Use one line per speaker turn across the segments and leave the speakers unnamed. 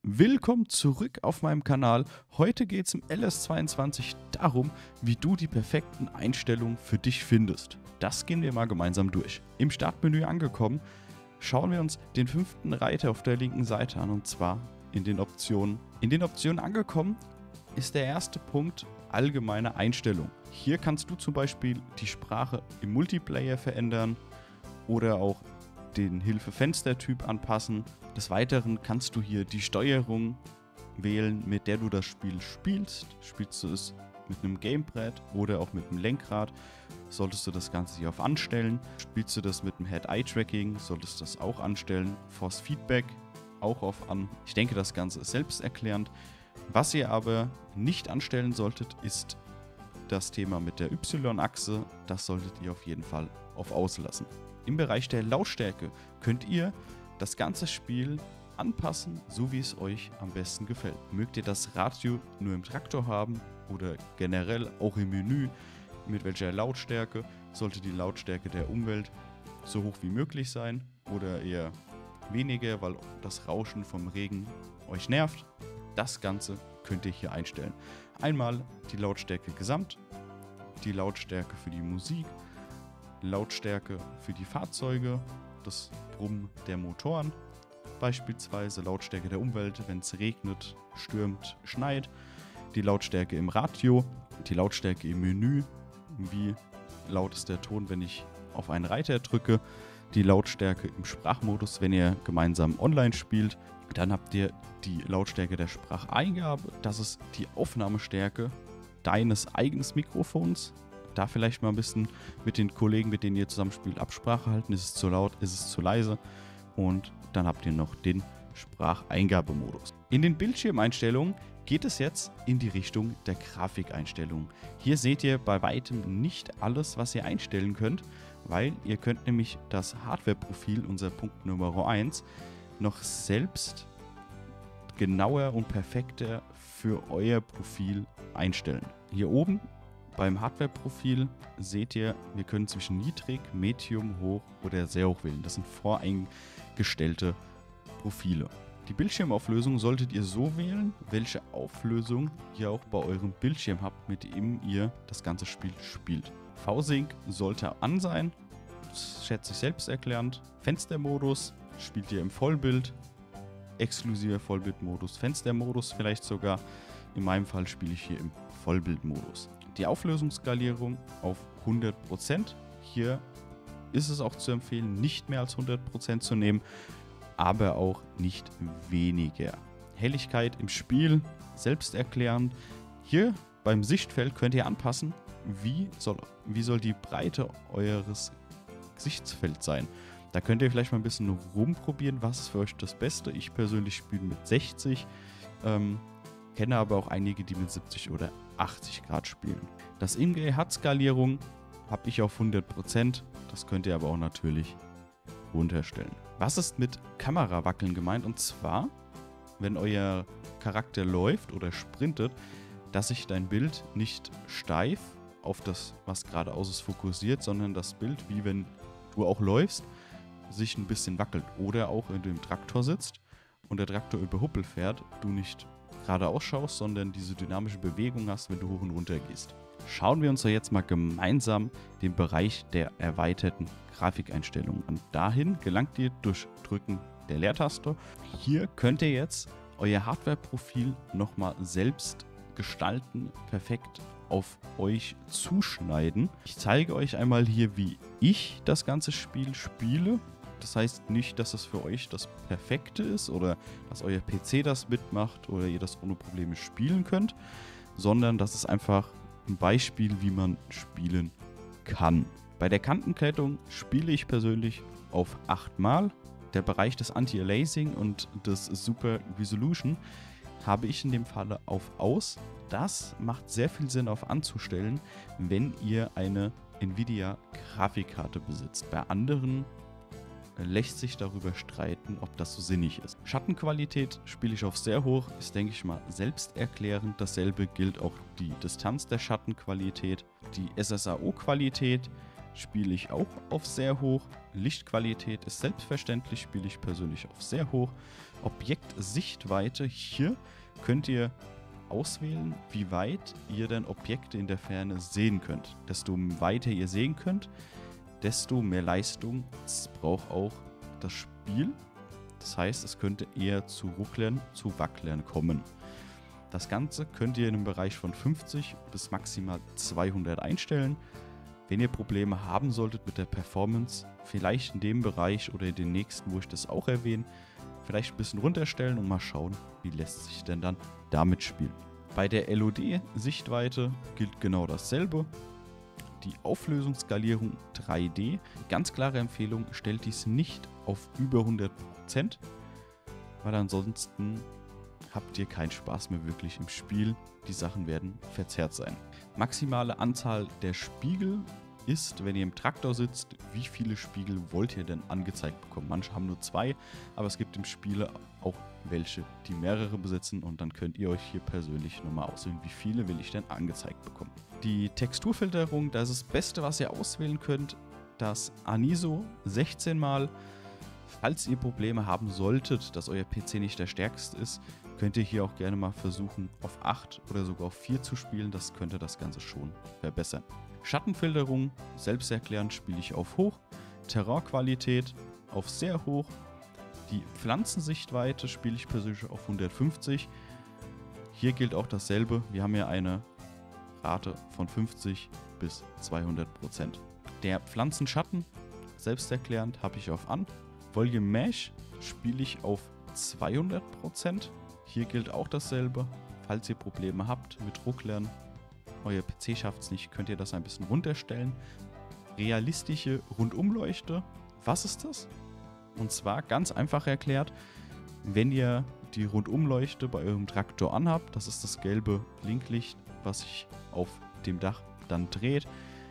Willkommen zurück auf meinem Kanal. Heute geht es im LS22 darum, wie du die perfekten Einstellungen für dich findest. Das gehen wir mal gemeinsam durch. Im Startmenü angekommen, schauen wir uns den 5. Reiter auf der linken Seite an, und zwar in den Optionen. In den Optionen angekommen ist der erste Punkt allgemeine Einstellung. Hier kannst du zum Beispiel die Sprache im Multiplayer verändern oder auch den Hilfe-Fenster-Typ anpassen. Des Weiteren kannst du hier die Steuerung wählen, mit der du das Spiel spielst. Spielst du es mit einem Gamepad oder auch mit einem Lenkrad, solltest du das Ganze hier auf Anstellen. Spielst du das mit dem Head-Eye-Tracking, solltest du das auch anstellen. Force Feedback auch auf An. Ich denke, das Ganze ist selbsterklärend. Was ihr aber nicht anstellen solltet, ist das Thema mit der Y-Achse. Das solltet ihr auf jeden Fall auf Auslassen. Im Bereich der Lautstärke könnt ihr das ganze Spiel anpassen, so wie es euch am besten gefällt. Mögt ihr das Radio nur im Traktor haben oder generell auch im Menü, mit welcher Lautstärke? Sollte die Lautstärke der Umwelt so hoch wie möglich sein oder eher weniger, weil das Rauschen vom Regen euch nervt? Das Ganze könnt ihr hier einstellen. Einmal die Lautstärke gesamt, die Lautstärke für die Musik, Lautstärke für die Fahrzeuge, das Brummen der Motoren, beispielsweise Lautstärke der Umwelt, wenn es regnet, stürmt, schneit, die Lautstärke im Radio, die Lautstärke im Menü, wie laut ist der Ton, wenn ich auf einen Reiter drücke, die Lautstärke im Sprachmodus, wenn ihr gemeinsam online spielt. Dann habt ihr die Lautstärke der Spracheingabe, das ist die Aufnahmestärke deines eigenen Mikrofons. Da vielleicht mal ein bisschen mit den Kollegen, mit denen ihr zusammen spielt, Absprache halten. Ist es zu laut, ist es zu leise? Und dann habt ihr noch den Spracheingabemodus. In den Bildschirmeinstellungen geht es jetzt in die Richtung der Grafikeinstellungen. Hier seht ihr bei weitem nicht alles, was ihr einstellen könnt, weil ihr könnt nämlich das Hardware-Profil, unser Punkt Nummer 1, noch selbst genauer und perfekter für euer Profil einstellen. Hier oben beim Hardware-Profil seht ihr, wir können zwischen niedrig, medium, hoch oder sehr hoch wählen. Das sind voreingestellte Profile. Die Bildschirmauflösung solltet ihr so wählen, welche Auflösung ihr auch bei eurem Bildschirm habt, mit dem ihr das ganze Spiel spielt. V-Sync sollte an sein, das schätze ich selbsterklärend. Fenstermodus spielt ihr im Vollbild, exklusiver Vollbildmodus, Fenstermodus vielleicht sogar. In meinem Fall spiele ich hier im Vollbildmodus. Die Auflösungsskalierung auf 100%. Hier ist es auch zu empfehlen, nicht mehr als 100% zu nehmen, aber auch nicht weniger. Helligkeit im Spiel, selbsterklärend. Hier beim Sichtfeld könnt ihr anpassen, wie soll die Breite eures Gesichtsfelds sein. Da könnt ihr vielleicht mal ein bisschen rumprobieren, was ist für euch das Beste. Ich persönlich spiele mit 60, kenne aber auch einige, die mit 70 oder 80 Grad spielen. Das Ingame hat Skalierung, habe ich auf 100%, das könnt ihr aber auch natürlich runterstellen. Was ist mit Kamerawackeln gemeint? Und zwar, wenn euer Charakter läuft oder sprintet, dass sich dein Bild nicht steif auf das, was geradeaus ist, fokussiert, sondern das Bild, wie wenn du auch läufst, sich ein bisschen wackelt. Oder auch, wenn du im Traktor sitzt und der Traktor über Huppel fährt, du nicht geradeaus schaust, sondern diese dynamische Bewegung hast, wenn du hoch und runter gehst. Schauen wir uns doch jetzt mal gemeinsam den Bereich der erweiterten Grafikeinstellungen an. Dahin gelangt ihr durch Drücken der Leertaste. Hier könnt ihr jetzt euer Hardware-Profil nochmal selbst gestalten, perfekt auf euch zuschneiden. Ich zeige euch einmal hier, wie ich das ganze Spiel spiele. Das heißt nicht, dass es für euch das Perfekte ist oder dass euer PC das mitmacht oder ihr das ohne Probleme spielen könnt, sondern das ist einfach ein Beispiel, wie man spielen kann. Bei der Kantenklettung spiele ich persönlich auf 8 Mal. Der Bereich des Anti-Aliasing und des Super Resolution habe ich in dem Falle auf Aus. Das macht sehr viel Sinn auf anzustellen, wenn ihr eine Nvidia Grafikkarte besitzt. Bei anderen lässt sich darüber streiten, ob das so sinnig ist. Schattenqualität spiele ich auf sehr hoch, ist, denke ich mal, selbsterklärend. Dasselbe gilt auch die Distanz der Schattenqualität. Die SSAO-Qualität spiele ich auch auf sehr hoch. Lichtqualität ist selbstverständlich, spiele ich persönlich auf sehr hoch. Objektsichtweite, hier könnt ihr auswählen, wie weit ihr denn Objekte in der Ferne sehen könnt. Desto weiter ihr sehen könnt, desto mehr Leistung braucht auch das Spiel. Das heißt, es könnte eher zu Rucklern, zu Wacklern kommen. Das Ganze könnt ihr in einem Bereich von 50 bis maximal 200 einstellen. Wenn ihr Probleme haben solltet mit der Performance, vielleicht in dem Bereich oder in den nächsten, wo ich das auch erwähne, vielleicht ein bisschen runterstellen und mal schauen, wie lässt sich denn dann damit spielen. Bei der LOD-Sichtweite gilt genau dasselbe. Die Auflösungsskalierung 3D, ganz klare Empfehlung, stellt dies nicht auf über 100%, weil ansonsten habt ihr keinen Spaß mehr wirklich im Spiel. Die Sachen werden verzerrt sein. Maximale Anzahl der Spiegel ist, wenn ihr im Traktor sitzt, wie viele Spiegel wollt ihr denn angezeigt bekommen? Manche haben nur 2, aber es gibt im Spiel auch welche, die mehrere besitzen und dann könnt ihr euch hier persönlich nochmal auswählen, wie viele will ich denn angezeigt bekommen. Die Texturfilterung, das ist das Beste, was ihr auswählen könnt, das Aniso 16 Mal. Falls ihr Probleme haben solltet, dass euer PC nicht der stärkste ist, könnt ihr hier auch gerne mal versuchen, auf 8 oder sogar auf 4 zu spielen. Das könnte das Ganze schon verbessern. Schattenfilterung, selbsterklärend, spiele ich auf hoch. Terrainqualität auf sehr hoch. Die Pflanzensichtweite spiele ich persönlich auf 150. Hier gilt auch dasselbe. Wir haben ja eine Rate von 50 bis 200%. Der Pflanzenschatten, selbsterklärend, habe ich auf an. Volume Mesh spiele ich auf 200%. Hier gilt auch dasselbe. Falls ihr Probleme habt mit Rucklern, euer PC schafft es nicht, könnt ihr das ein bisschen runterstellen. Realistische Rundumleuchte, was ist das? Und zwar ganz einfach erklärt, wenn ihr die Rundumleuchte bei eurem Traktor anhabt, das ist das gelbe Blinklicht, was sich auf dem Dach dann dreht.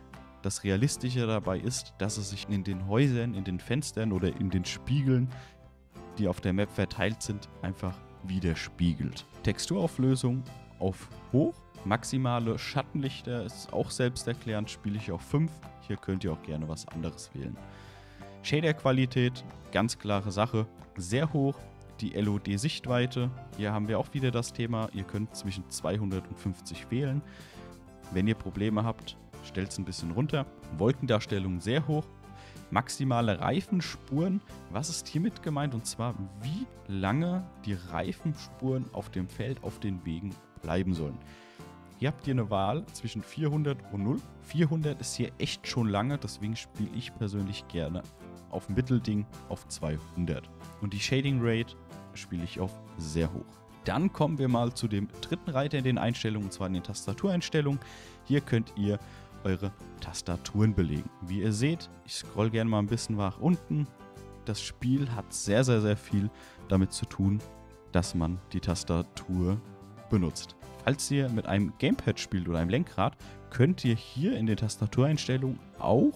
Das Realistische dabei ist, dass es sich in den Häusern, in den Fenstern oder in den Spiegeln, die auf der Map verteilt sind, einfach widerspiegelt. Texturauflösung auf hoch. Maximale Schattenlichter ist auch selbsterklärend, spiele ich auf 5. Hier könnt ihr auch gerne was anderes wählen. Shader-Qualität, ganz klare Sache, sehr hoch. Die LOD-Sichtweite, hier haben wir auch wieder das Thema, ihr könnt zwischen 200 und 50 wählen. Wenn ihr Probleme habt, stellt es ein bisschen runter. Wolkendarstellung sehr hoch. Maximale Reifenspuren, was ist hiermit gemeint? Und zwar, wie lange die Reifenspuren auf dem Feld, auf den Wegen bleiben sollen. Hier habt ihr eine Wahl zwischen 400 und 0. 400 ist hier echt schon lange, deswegen spiele ich persönlich gerne auf Mittelding auf 200. Und die Shading Rate spiele ich auf sehr hoch. Dann kommen wir mal zu dem dritten Reiter in den Einstellungen, und zwar in den Tastatureinstellungen. Hier könnt ihr eure Tastaturen belegen. Wie ihr seht, ich scroll gerne mal ein bisschen nach unten. Das Spiel hat sehr, sehr, sehr viel damit zu tun, dass man die Tastatur benutzt. Falls ihr mit einem Gamepad spielt oder einem Lenkrad, könnt ihr hier in den Tastatureinstellungen auch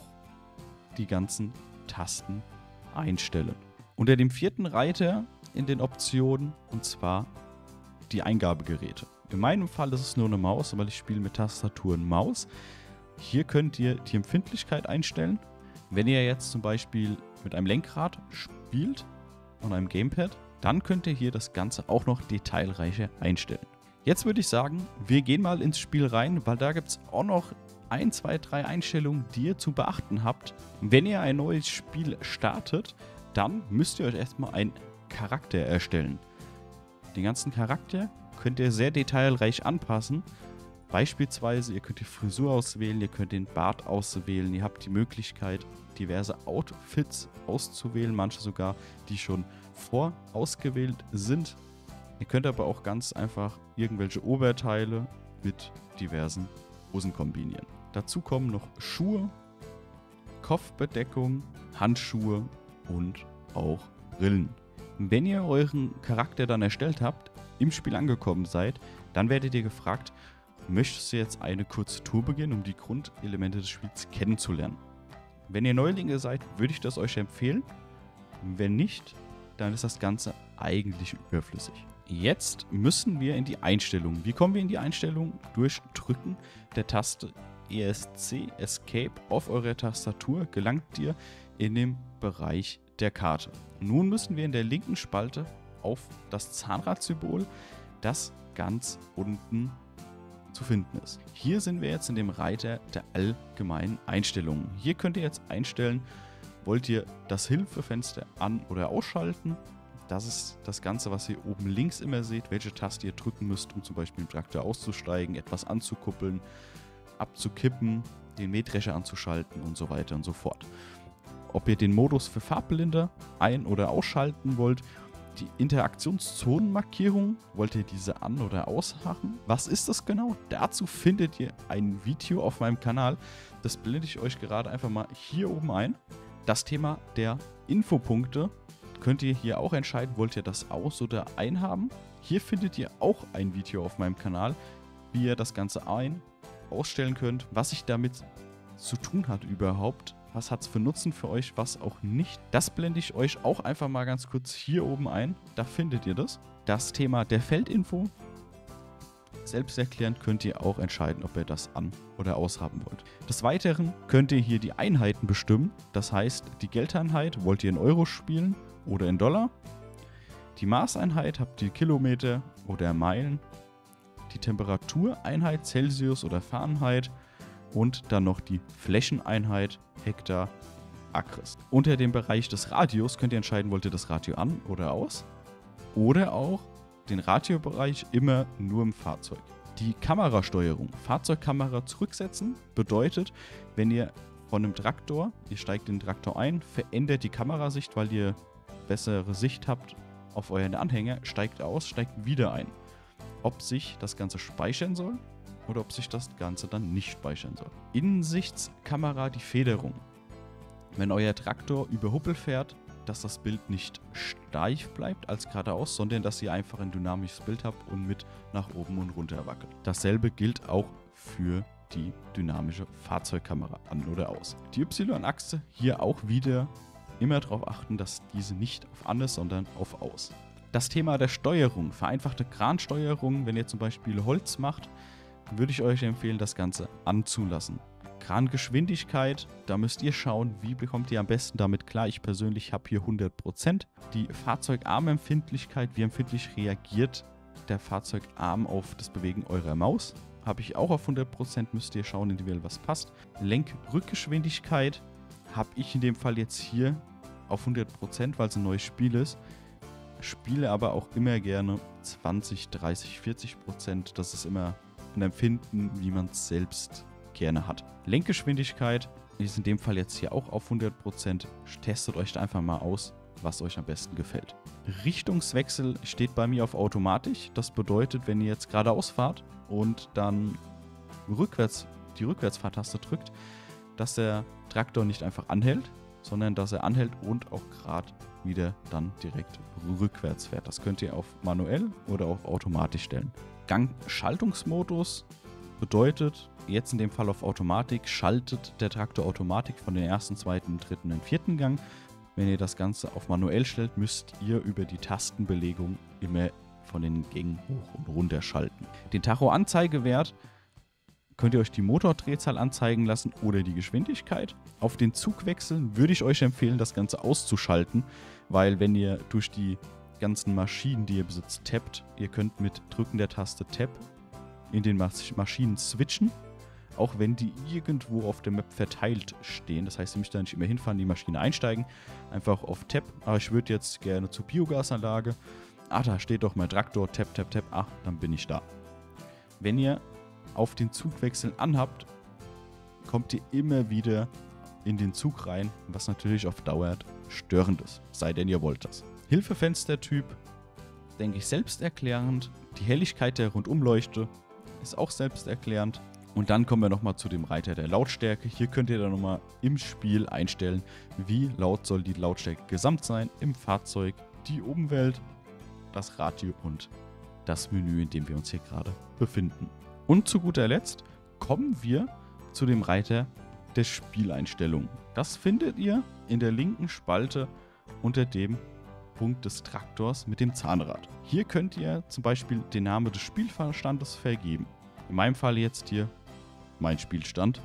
die ganzen Tasten einstellen. Unter dem vierten Reiter in den Optionen, und zwar die Eingabegeräte. In meinem Fall ist es nur eine Maus, weil ich spiele mit Tastatur und Maus. Hier könnt ihr die Empfindlichkeit einstellen. Wenn ihr jetzt zum Beispiel mit einem Lenkrad spielt und einem Gamepad, dann könnt ihr hier das Ganze auch noch detailreicher einstellen. Jetzt würde ich sagen, wir gehen mal ins Spiel rein, weil da gibt es auch noch 1, 2, 3 Einstellungen, die ihr zu beachten habt. Wenn ihr ein neues Spiel startet, dann müsst ihr euch erstmal einen Charakter erstellen. Den ganzen Charakter könnt ihr sehr detailreich anpassen. Beispielsweise, ihr könnt die Frisur auswählen, ihr könnt den Bart auswählen, ihr habt die Möglichkeit, diverse Outfits auszuwählen, manche sogar, die schon vorausgewählt sind. Ihr könnt aber auch ganz einfach irgendwelche Oberteile mit diversen Hosen kombinieren. Dazu kommen noch Schuhe, Kopfbedeckung, Handschuhe und auch Brillen. Wenn ihr euren Charakter dann erstellt habt, im Spiel angekommen seid, dann werdet ihr gefragt, möchtest du jetzt eine kurze Tour beginnen, um die Grundelemente des Spiels kennenzulernen? Wenn ihr Neulinge seid, würde ich das euch empfehlen. Wenn nicht, dann ist das Ganze eigentlich überflüssig. Jetzt müssen wir in die Einstellungen. Wie kommen wir in die Einstellungen? Durch Drücken der Taste ESC Escape auf eurer Tastatur gelangt ihr in den Bereich der Karte. Nun müssen wir in der linken Spalte auf das Zahnradsymbol, das ganz unten zu finden ist. Hier sind wir jetzt in dem Reiter der allgemeinen Einstellungen. Hier könnt ihr jetzt einstellen, wollt ihr das Hilfefenster an- oder ausschalten. Das ist das Ganze, was ihr oben links immer seht, welche Taste ihr drücken müsst, um zum Beispiel im Traktor auszusteigen, etwas anzukuppeln, abzukippen, den Mähdrescher anzuschalten und so weiter und so fort. Ob ihr den Modus für Farbblinde ein- oder ausschalten wollt, die Interaktionszonenmarkierung, wollt ihr diese an- oder ausmachen? Was ist das genau? Dazu findet ihr ein Video auf meinem Kanal. Das blende ich euch gerade einfach mal hier oben ein. Das Thema der Infopunkte könnt ihr hier auch entscheiden, wollt ihr das aus- oder einhaben. Hier findet ihr auch ein Video auf meinem Kanal, wie ihr das Ganze ausstellen könnt, was sich damit zu tun hat überhaupt. Was hat es für Nutzen für euch, was auch nicht. Das blende ich euch auch einfach mal ganz kurz hier oben ein. Da findet ihr das. Das Thema der Feldinfo. Selbsterklärend könnt ihr auch entscheiden, ob ihr das an- oder aushaben wollt. Des Weiteren könnt ihr hier die Einheiten bestimmen. Das heißt, die Geldeinheit wollt ihr in Euro spielen oder in Dollar. Die Maßeinheit habt ihr Kilometer oder Meilen. Die Temperatureinheit Celsius oder Fahrenheit. Und dann noch die Flächeneinheit Hektar Acres. Unter dem Bereich des Radios könnt ihr entscheiden, wollt ihr das Radio an oder aus. Oder auch den Radiobereich immer nur im Fahrzeug. Die Kamerasteuerung, Fahrzeugkamera zurücksetzen, bedeutet, wenn ihr von einem Traktor, ihr steigt in den Traktor ein, verändert die Kamerasicht, weil ihr bessere Sicht habt auf euren Anhänger, steigt aus, steigt wieder ein. Ob sich das Ganze speichern soll oder ob sich das Ganze dann nicht speichern soll. Innensichtskamera, die Federung. Wenn euer Traktor über Huppel fährt, dass das Bild nicht steif bleibt als geradeaus, sondern dass ihr einfach ein dynamisches Bild habt und mit nach oben und runter wackelt. Dasselbe gilt auch für die dynamische Fahrzeugkamera an oder aus. Die Y-Achse hier auch wieder immer darauf achten, dass diese nicht auf an ist, sondern auf aus. Das Thema der Steuerung, vereinfachte Kransteuerung, wenn ihr zum Beispiel Holz macht, würde ich euch empfehlen, das Ganze anzulassen. Krangeschwindigkeit, da müsst ihr schauen, wie bekommt ihr am besten damit klar. Ich persönlich habe hier 100%. Die Fahrzeugarmempfindlichkeit, wie empfindlich reagiert der Fahrzeugarm auf das Bewegen eurer Maus, habe ich auch auf 100%, müsst ihr schauen, individuell was passt. Lenkrückgeschwindigkeit habe ich in dem Fall jetzt hier auf 100%, weil es ein neues Spiel ist. Spiele aber auch immer gerne 20, 30, 40%. Das ist immer ein Empfinden, wie man es selbst gerne hat. Lenkgeschwindigkeit ist in dem Fall jetzt hier auch auf 100%. Testet euch da einfach mal aus, was euch am besten gefällt. Richtungswechsel steht bei mir auf automatisch. Das bedeutet, wenn ihr jetzt geradeaus fahrt und dann die Rückwärtsfahrtaste drückt, dass der Traktor nicht einfach anhält, sondern dass er anhält und auch gerade wieder dann direkt rückwärts fährt. Das könnt ihr auf manuell oder auf automatisch stellen. Gangschaltungsmodus bedeutet, jetzt in dem Fall auf Automatik, schaltet der Traktor Automatik von den ersten, zweiten, dritten und vierten Gang. Wenn ihr das Ganze auf manuell stellt, müsst ihr über die Tastenbelegung immer von den Gängen hoch und runter schalten. Den Tacho-Anzeigewert könnt ihr euch die Motordrehzahl anzeigen lassen oder die Geschwindigkeit. Auf den Zugwechseln würde ich euch empfehlen, das Ganze auszuschalten, weil wenn ihr durch die ganzen Maschinen, die ihr besitzt, tappt, ihr könnt mit Drücken der Taste Tab in den Maschinen switchen, auch wenn die irgendwo auf der Map verteilt stehen. Das heißt, ihr müsst da nicht immer hinfahren, die Maschine einsteigen, einfach auf Tab. Aber ich würde jetzt gerne zur Biogasanlage. Da steht doch mein Traktor, Tab, Tab, Tab. Dann bin ich da. Wenn ihr auf den Zugwechsel anhabt, kommt ihr immer wieder in den Zug rein, was natürlich auf Dauer störend ist, sei denn ihr wollt das. Hilfefenstertyp, denke ich, selbsterklärend. Die Helligkeit der Rundumleuchte ist auch selbsterklärend. Und dann kommen wir nochmal zu dem Reiter der Lautstärke. Hier könnt ihr dann nochmal im Spiel einstellen, wie laut soll die Lautstärke gesamt sein im Fahrzeug, die Umwelt, das Radio und das Menü, in dem wir uns hier gerade befinden. Und zu guter Letzt kommen wir zu dem Reiter der Spieleinstellungen. Das findet ihr in der linken Spalte unter dem Punkt des Traktors mit dem Zahnrad. Hier könnt ihr zum Beispiel den Namen des Spielverstandes vergeben. In meinem Fall jetzt hier mein Spielstand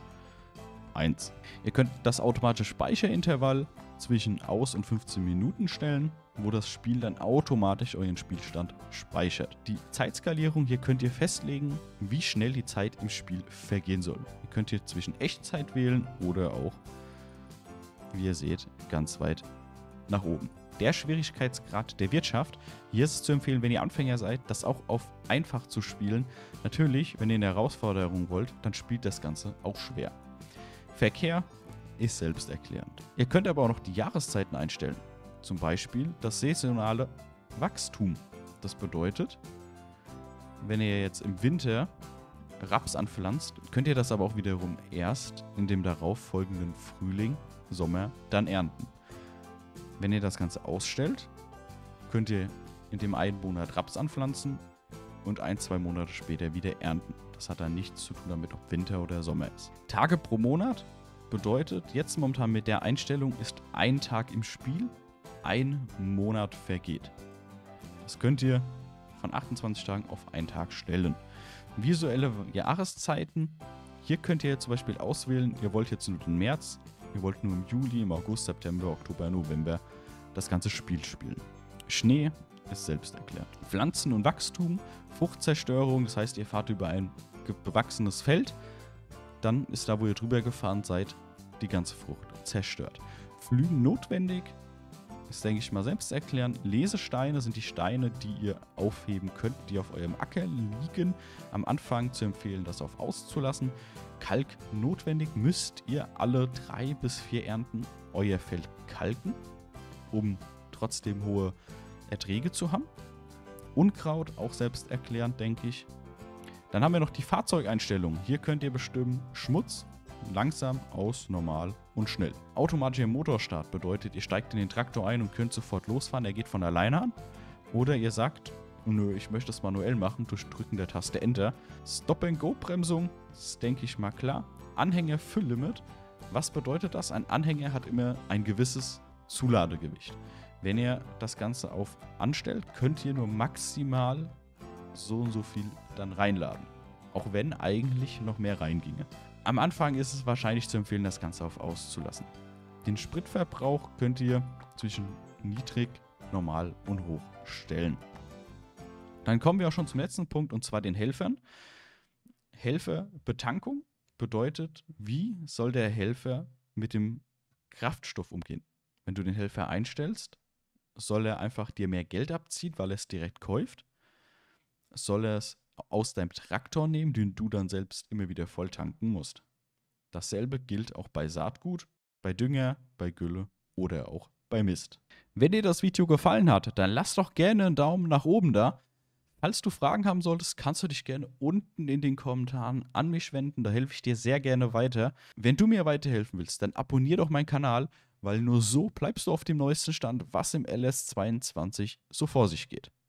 1. Ihr könnt das automatische Speicherintervall zwischen Aus- und 15 Minuten stellen, wo das Spiel dann automatisch euren Spielstand speichert. Die Zeitskalierung, hier könnt ihr festlegen, wie schnell die Zeit im Spiel vergehen soll. Ihr könnt hier zwischen Echtzeit wählen oder auch, wie ihr seht, ganz weit nach oben. Der Schwierigkeitsgrad der Wirtschaft, hier ist es zu empfehlen, wenn ihr Anfänger seid, das auch auf einfach zu spielen. Natürlich, wenn ihr eine Herausforderung wollt, dann spielt das Ganze auch schwer. Verkehr ist selbsterklärend. Ihr könnt aber auch noch die Jahreszeiten einstellen. Zum Beispiel das saisonale Wachstum. Das bedeutet, wenn ihr jetzt im Winter Raps anpflanzt, könnt ihr das aber auch wiederum erst in dem darauf folgenden Frühling, Sommer, dann ernten. Wenn ihr das Ganze ausstellt, könnt ihr in dem einen Monat Raps anpflanzen und 1-2 Monate später wieder ernten. Das hat dann nichts zu tun damit, ob Winter oder Sommer ist. Tage pro Monat bedeutet, jetzt momentan mit der Einstellung ist ein Tag im Spiel, ein Monat vergeht. Das könnt ihr von 28 Tagen auf einen Tag stellen. Visuelle Jahreszeiten. Hier könnt ihr zum Beispiel auswählen, ihr wollt jetzt nur den März, ihr wollt nur im Juli, im August, September, Oktober, November das ganze Spiel spielen. Schnee ist selbsterklärend. Pflanzen und Wachstum, Fruchtzerstörung, das heißt, ihr fahrt über ein bewachsenes Feld, dann ist da, wo ihr drüber gefahren seid, die ganze Frucht zerstört. Pflügen notwendig, ist, denke ich mal, selbsterklärend. Lesesteine sind die Steine, die ihr aufheben könnt, die auf eurem Acker liegen. Am Anfang zu empfehlen, das auf auszulassen. Kalk notwendig, müsst ihr alle 3 bis 4 Ernten euer Feld kalken, um trotzdem hohe Erträge zu haben. Unkraut, auch selbsterklärend, denke ich. Dann haben wir noch die Fahrzeugeinstellungen. Hier könnt ihr bestimmen Schmutz, langsam, aus, normal und schnell. Automatischer Motorstart bedeutet, ihr steigt in den Traktor ein und könnt sofort losfahren. Er geht von alleine an. Oder ihr sagt, nö, ich möchte es manuell machen durch Drücken der Taste Enter. Stop-and-Go-Bremsung, ist, denke ich mal, klar. Anhänger-Fülllimit. Was bedeutet das? Ein Anhänger hat immer ein gewisses Zuladegewicht. Wenn ihr das Ganze auf anstellt, könnt ihr nur maximal so und so viel dann reinladen. Auch wenn eigentlich noch mehr reinginge. Am Anfang ist es wahrscheinlich zu empfehlen, das Ganze auf auszulassen. Den Spritverbrauch könnt ihr zwischen niedrig, normal und hoch stellen. Dann kommen wir auch schon zum letzten Punkt, und zwar den Helfern. Helferbetankung bedeutet, wie soll der Helfer mit dem Kraftstoff umgehen? Wenn du den Helfer einstellst, soll er einfach dir mehr Geld abziehen, weil er es direkt kauft? Soll er es aus deinem Traktor nehmen, den du dann selbst immer wieder voll tanken musst? Dasselbe gilt auch bei Saatgut, bei Dünger, bei Gülle oder auch bei Mist. Wenn dir das Video gefallen hat, dann lass doch gerne einen Daumen nach oben da. Falls du Fragen haben solltest, kannst du dich gerne unten in den Kommentaren an mich wenden, da helfe ich dir sehr gerne weiter. Wenn du mir weiterhelfen willst, dann abonniere doch meinen Kanal, weil nur so bleibst du auf dem neuesten Stand, was im LS22 so vor sich geht.